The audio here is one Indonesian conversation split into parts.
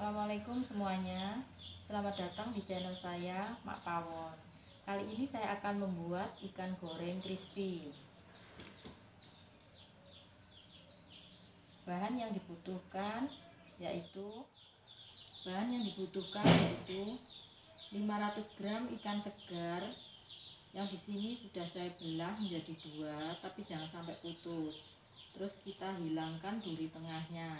Assalamualaikum semuanya. Selamat datang di channel saya, Mak Pawon. Kali ini saya akan membuat ikan goreng crispy. Bahan yang dibutuhkan yaitu 500 gram ikan segar yang di sini sudah saya belah menjadi 2, tapi jangan sampai putus. Terus kita hilangkan duri tengahnya.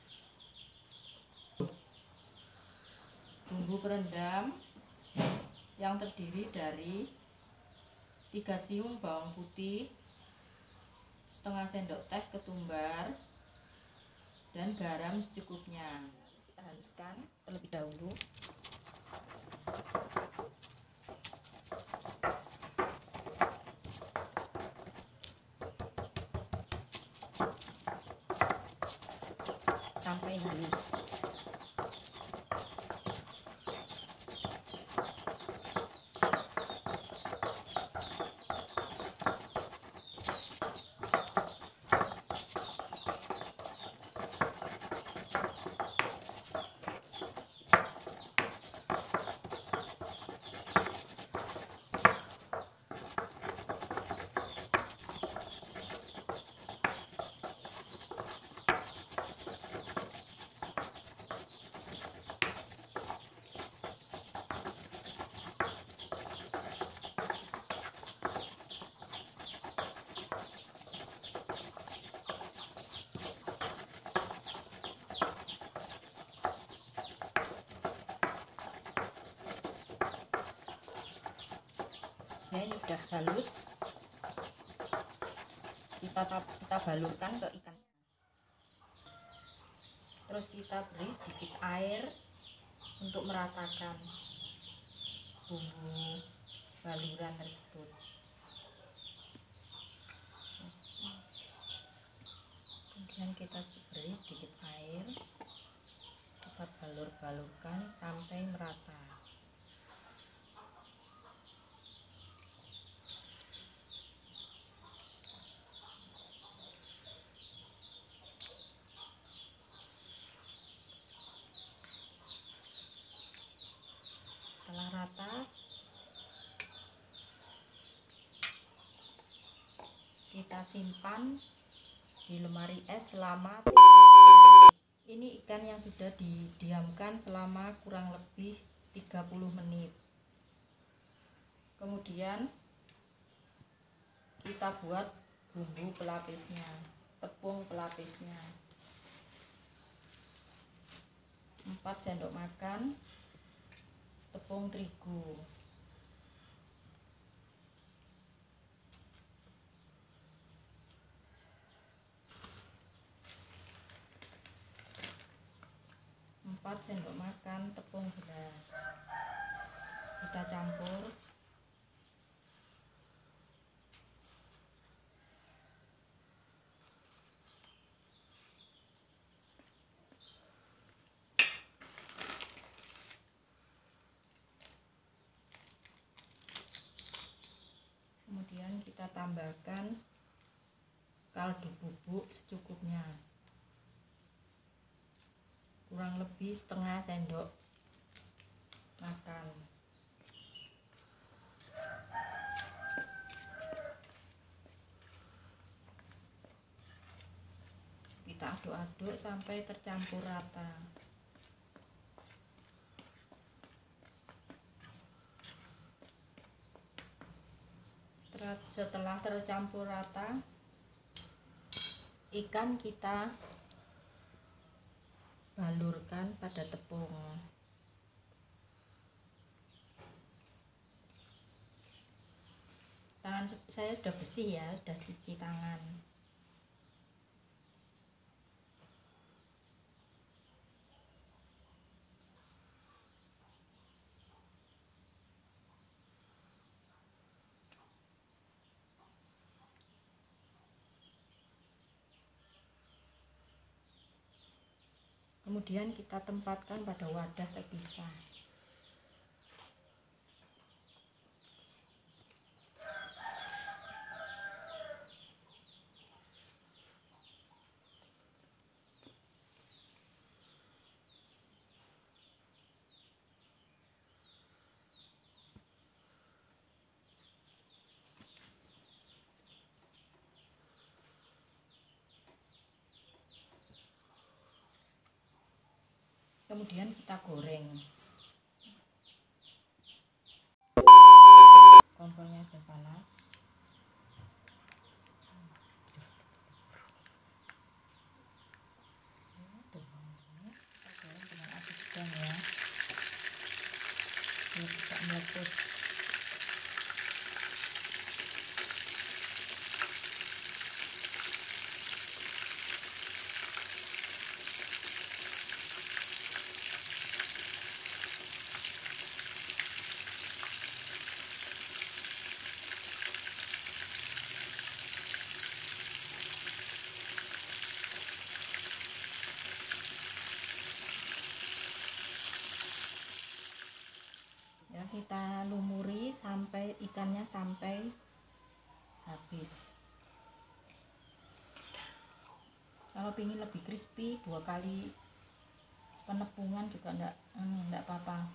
Bumbu perendam yang terdiri dari 3 siung bawang putih, setengah sendok teh ketumbar, dan garam secukupnya. Kita haluskan terlebih dahulu. Sampai halus. Ini sudah halus, kita balurkan ke ikan, terus kita beri sedikit air untuk meratakan bumbu baluran tersebut. Kemudian kita beri sedikit air, kita balurkan sampai merata. Setelah rata, kita simpan di lemari es selama 3 menit. Ini ikan yang sudah didiamkan selama kurang lebih 30 menit. Kemudian kita buat bumbu pelapisnya, tepung pelapisnya. 4 sendok makan tepung terigu, 4 sendok makan tepung beras. Kita campur. Kemudian kita tambahkan kaldu bubuk secukupnya, kurang lebih setengah sendok makan. Kita aduk-aduk sampai tercampur rata. Setelah tercampur rata, ikan kita balurkan pada tepung. Tangan saya sudah bersih ya, sudah cuci tangan. Kemudian kita tempatkan pada wadah terpisah. kemudian kita goreng. Kompornya sudah panas. Kita goreng dengan api sedang ya, biar tidak meletus. Ya, kita lumuri sampai ikannya sampai habis. Kalau ingin lebih crispy, 2 kali penepungan juga enggak apa-apa.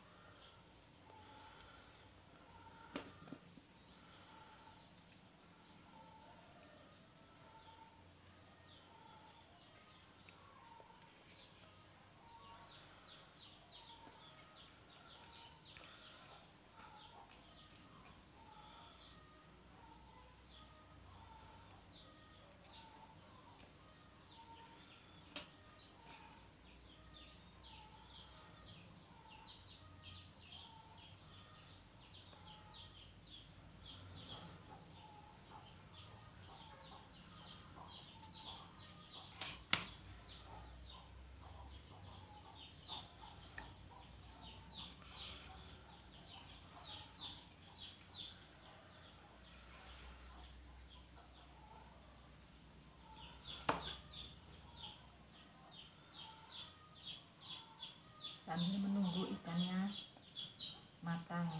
Sambil menunggu ikannya matang.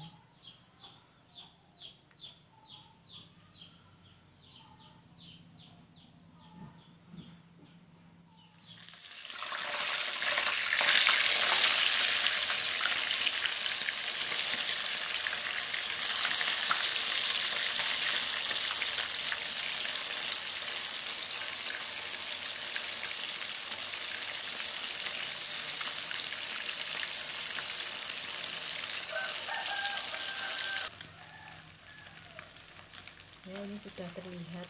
Ya, ini sudah terlihat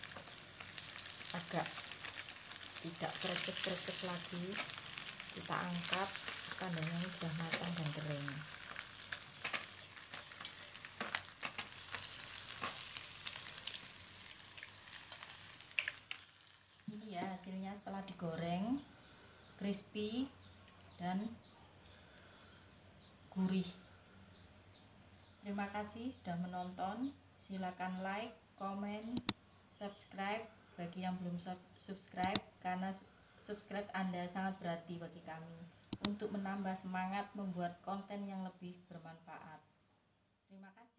agak tidak krecek-krecek lagi. Kita angkat, tandanya ini sudah matang dan kering. Ini ya hasilnya setelah digoreng, crispy dan gurih. Terima kasih sudah menonton. Silakan like, komen, subscribe bagi yang belum subscribe, karena subscribe Anda sangat berarti bagi kami untuk menambah semangat membuat konten yang lebih bermanfaat. Terima kasih.